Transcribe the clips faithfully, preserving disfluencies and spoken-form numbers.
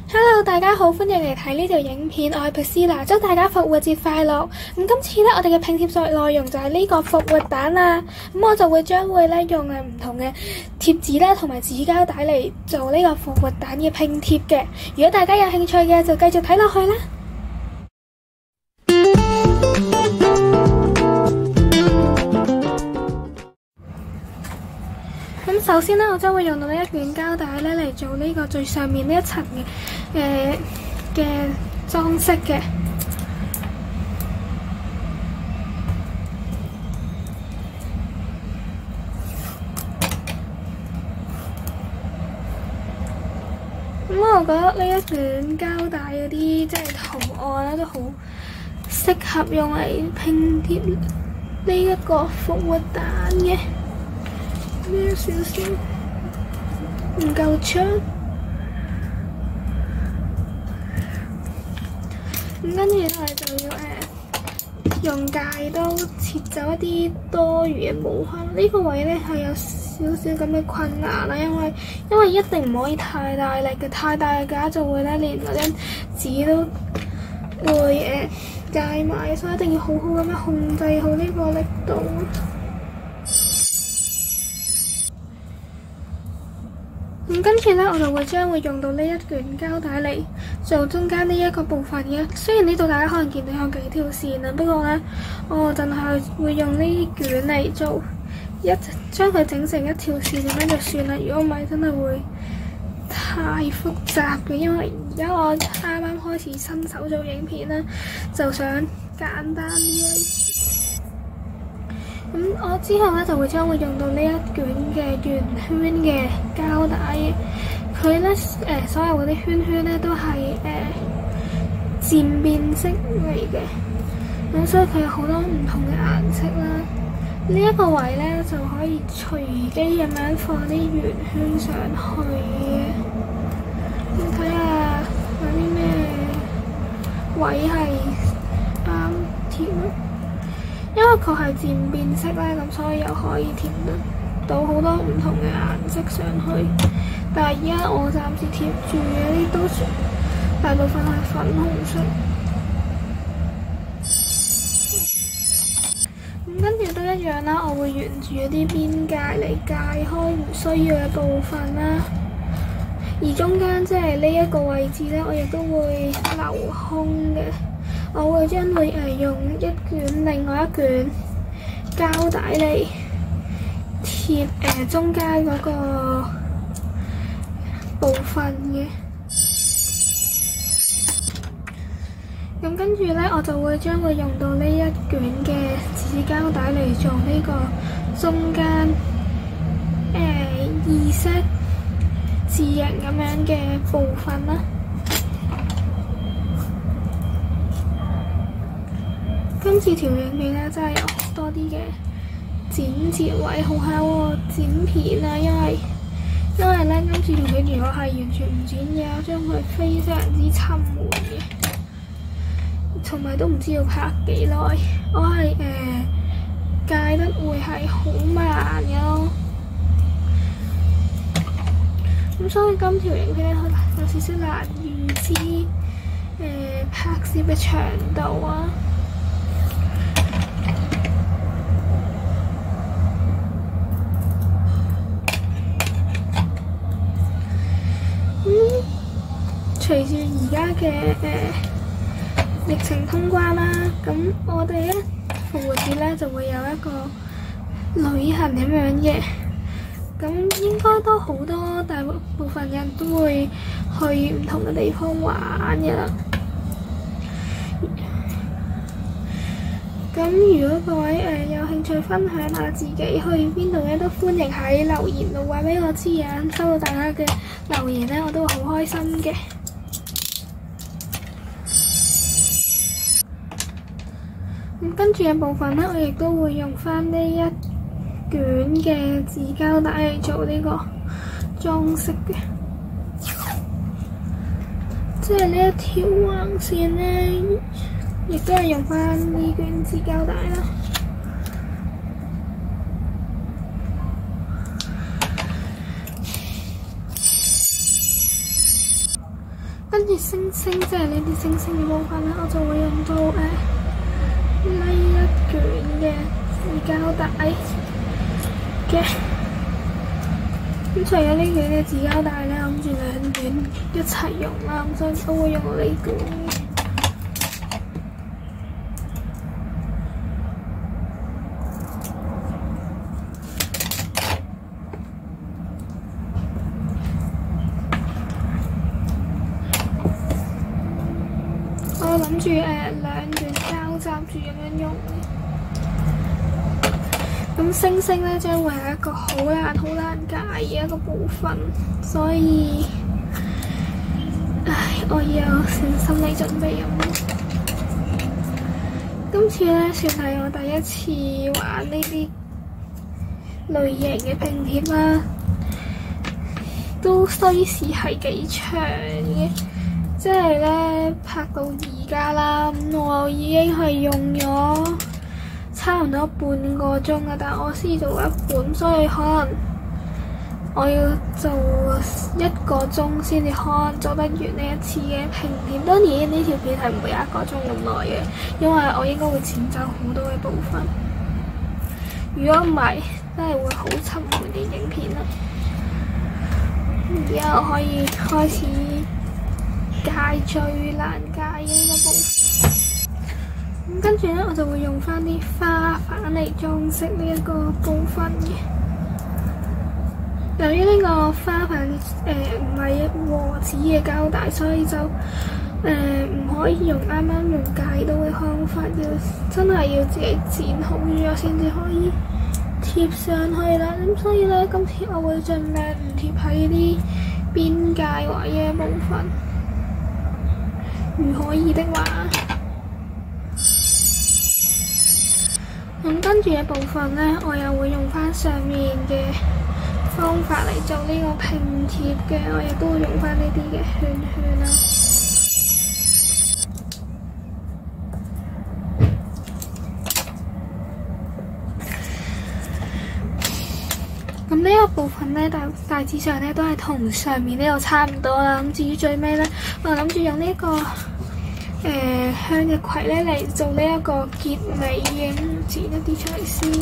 Hello，大家好，歡迎嚟睇呢條影片，我係 Priscilla，祝大家復活節快樂。咁今次咧，我哋嘅拼貼作內容就係呢個復活蛋啦。咁我就會將會咧用誒唔同嘅貼紙啦，同埋紙膠帶嚟做呢個復活蛋嘅拼貼嘅。如果大家有興趣嘅，就繼續睇落去啦。咁首先咧，我將會用到呢一卷膠帶咧嚟做呢個最上面呢一層嘅誒嘅裝飾嘅。咁我覺得呢一卷膠帶嗰啲即係圖案咧都好適合用嚟拼貼呢一個復活蛋嘅。呢少少唔夠長，咁跟住咧我哋就要誒、呃、用戒刀切走一啲多餘嘅毛孔。呢、這個位咧係有少少咁嘅困難啦，因為因為一定唔可以太大力嘅，太大力嘅話就會咧連嗰張紙都會誒戒埋，所以一定要好好咁樣控制好呢個力度。咁跟住咧，我就會將會用到呢一卷膠帶嚟做中間呢一個部分嘅。雖然呢度大家可能見到有幾條線啦，不過咧，我淨係會用呢卷嚟做一將佢整成一條線咁樣就算啦。如果唔係，真係會太複雜嘅。因為而家我啱啱開始新手做影片啦，就想簡單啲為主。咁我之後咧就會將會用到呢一卷嘅圓圈嘅膠帶嘅，佢咧誒所有嗰啲圈圈咧都係誒漸變色嚟嘅，咁所以佢有好多唔同嘅顏色啦。呢、這、一個位咧就可以隨機咁樣放啲圓圈上去嘅。咁睇下有啲咩位係啱貼咯。因為佢係漸變色咧，咁所以又可以貼得到好多唔同嘅顏色上去。但係而家我暫時貼住嘅啲都算大部分係粉紅色。咁跟住都一樣啦，我會沿住一啲邊界嚟界開唔需要嘅部分啦。而中間即係呢一個位置咧，我亦都會留空嘅。我會將會誒用一卷另外一卷膠帶嚟貼誒、呃、中間嗰個部分嘅。咁跟住咧，我就會將會用到呢一卷嘅紙膠帶嚟做呢個中間誒二色字形咁樣嘅部分啦。今次條影片咧真係有多啲嘅剪接位，好考我剪片啊！因為因為咧今次條片如果係完全唔剪嘅，我將佢非常之沉悶嘅，同埋都唔知要拍幾耐。我係誒、呃、戒得會係好慢嘅咯。咁所以今條影片咧有少少難預知誒、呃、拍攝嘅長度啊。隨住而家嘅誒疫情通關啦，咁我哋咧復活節咧就會有一個旅行咁樣嘅，咁應該都好多大部分人都會去唔同嘅地方玩嘅啦。咁如果各位誒、呃、有興趣分享下自己去邊度咧，都歡迎喺留言度話俾我知啊！收到大家嘅留言咧，我都會好開心嘅。咁跟住嘅部分咧，我亦都會用翻呢一卷嘅紙膠帶嚟做呢個裝飾嘅，即係呢一條橫線咧，亦都係用翻呢卷紙膠帶啦。 跟住星星，即係呢啲星星嘅部分咧，我就會用到誒呢、呃、一卷嘅紙膠帶嘅。咁除咗呢卷嘅紙膠帶咧，我諗住兩卷一齊用啦，咁所以我會用呢卷嘅。我諗住誒兩卷交雜住咁樣用嘅。咁星星咧將會係一個好難好難解嘅一個部分，所以唉，我要先心理準備咁。今次咧算係我第一次玩呢啲類型嘅拼貼啦，都需時係幾長嘅。即係咧拍到而家啦，咁我已經係用咗差唔多半個鐘啦，但我先做一本，所以可能我要做一個鐘先至可能做得完呢一次嘅拼貼。當然呢條片係唔會有一個鐘咁耐嘅，因為我應該會剪走好多嘅部分。如果唔係，真係會好沉悶嘅影片啦。而家我可以開始解最難解嘅呢個部分。咁跟住咧，我就會用翻啲花瓣嚟裝飾呢一個部分嘅。由於呢個花瓣誒唔係和紙嘅膠帶，所以就誒唔、呃、可以用啱啱用解到嘅方法，要真係要自己剪好咗先至可以貼上去啦。咁所以咧，今次我會盡量唔貼喺啲邊界位嘅部分。如可以的話，咁跟住嘅部分呢，我又會用翻上面嘅方法嚟做呢個拼貼嘅，我亦都會用翻呢啲嘅圈圈啦。咁呢一個部分呢，大大致上呢都係同上面呢個差唔多啦。咁至於最尾呢，我諗住用呢、這個誒、呃、向日葵呢嚟做呢一個結尾嘅，剪一啲出嚟先。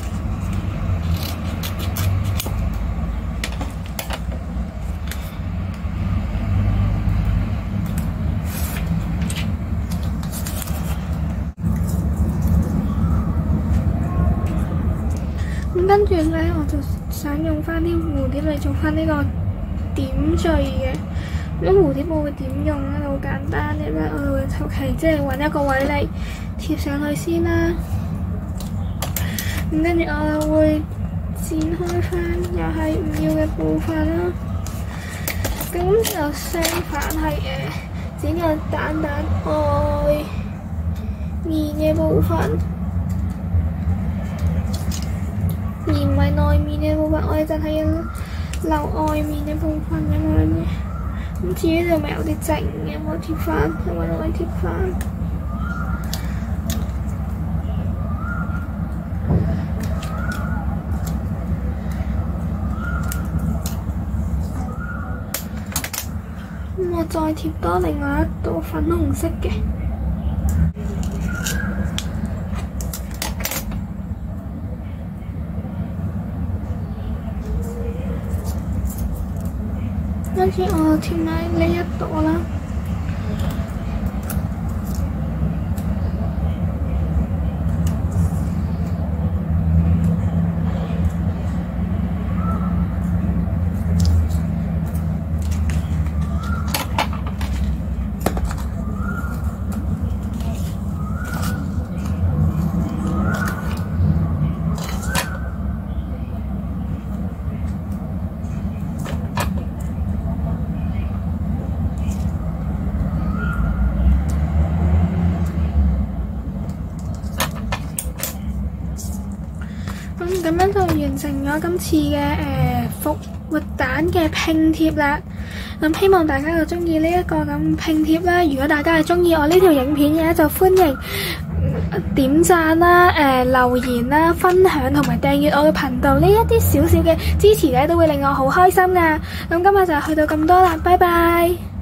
咁跟住呢，我就想用翻啲蝴蝶嚟做翻呢個點綴嘅。咁蝴蝶我會點用咧？好簡單嘅咧，我會求其即係揾一個位嚟貼上去先啦。咁跟住我就會剪開翻又係唔要嘅部分啦。咁就相反係誒剪個蛋蛋外面嘅部分，而唔係內面嘅部分。我哋就係要留外面嘅部分咁樣嘅。咁至於就咪有啲剩嘅，我貼翻，就揾落去貼翻。咁我再貼多另外一道粉紅色嘅。跟住我貼埋呢一朵啦。咁樣就完成咗今次嘅誒復活蛋嘅拼貼啦。咁希望大家就中意呢一個咁拼貼啦。如果大家係中意我呢條影片嘅，就歡迎點讚啦、誒、呃、留言啦、分享同埋訂閱我嘅頻道。呢一啲少少嘅支持咧，都會令我好開心噶。咁今日就去到咁多啦，拜拜。